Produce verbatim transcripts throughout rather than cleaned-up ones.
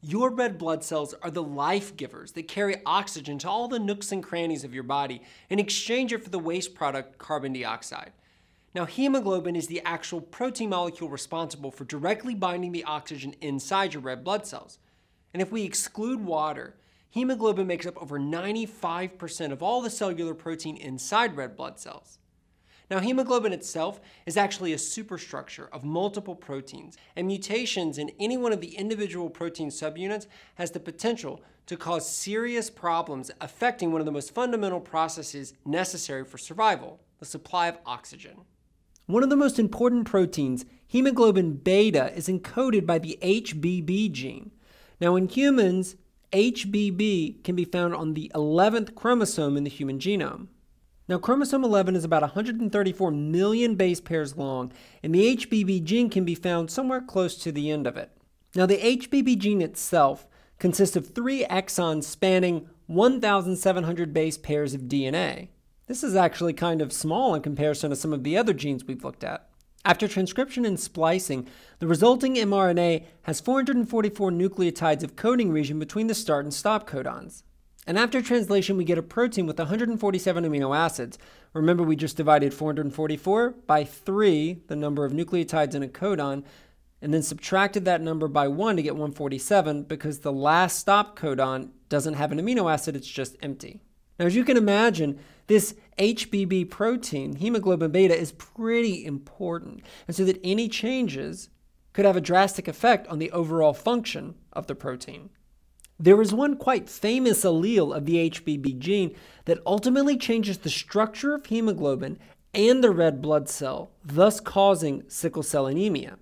Your red blood cells are the life givers that carry oxygen to all the nooks and crannies of your body and exchange it for the waste product carbon dioxide. Now, hemoglobin is the actual protein molecule responsible for directly binding the oxygen inside your red blood cells. And if we exclude water, hemoglobin makes up over ninety-five percent of all the cellular protein inside red blood cells. Now, hemoglobin itself is actually a superstructure of multiple proteins, and mutations in any one of the individual protein subunits has the potential to cause serious problems affecting one of the most fundamental processes necessary for survival, the supply of oxygen. One of the most important proteins, hemoglobin beta, is encoded by the H B B gene. Now, in humans, H B B can be found on the eleventh chromosome in the human genome. Now, chromosome eleven is about one hundred thirty-four million base pairs long, and the H B B gene can be found somewhere close to the end of it. Now, the H B B gene itself consists of three exons spanning one thousand seven hundred base pairs of D N A. This is actually kind of small in comparison to some of the other genes we've looked at. After transcription and splicing, the resulting mRNA has four hundred forty-four nucleotides of coding region between the start and stop codons. And after translation, we get a protein with one hundred forty-seven amino acids. Remember, we just divided four hundred forty-four by three, the number of nucleotides in a codon, and then subtracted that number by one to get one hundred forty-seven because the last stop codon doesn't have an amino acid, it's just empty. Now, as you can imagine, this H B B protein, hemoglobin beta, is pretty important, and so that any changes could have a drastic effect on the overall function of the protein. There is one quite famous allele of the H B B gene that ultimately changes the structure of hemoglobin and the red blood cell, thus causing sickle cell anemia.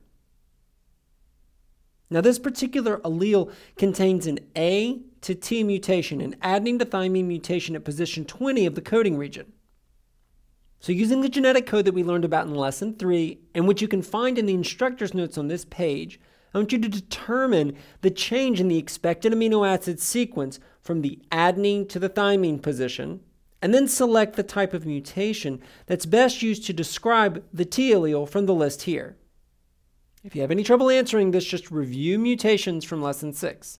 Now, this particular allele contains an A to T mutation, an adenine to thymine mutation at position twenty of the coding region. So using the genetic code that we learned about in lesson three, and which you can find in the instructor's notes on this page, I want you to determine the change in the expected amino acid sequence from the adenine to the thymine position, and then select the type of mutation that's best used to describe the T allele from the list here. If you have any trouble answering this, just review mutations from lesson six.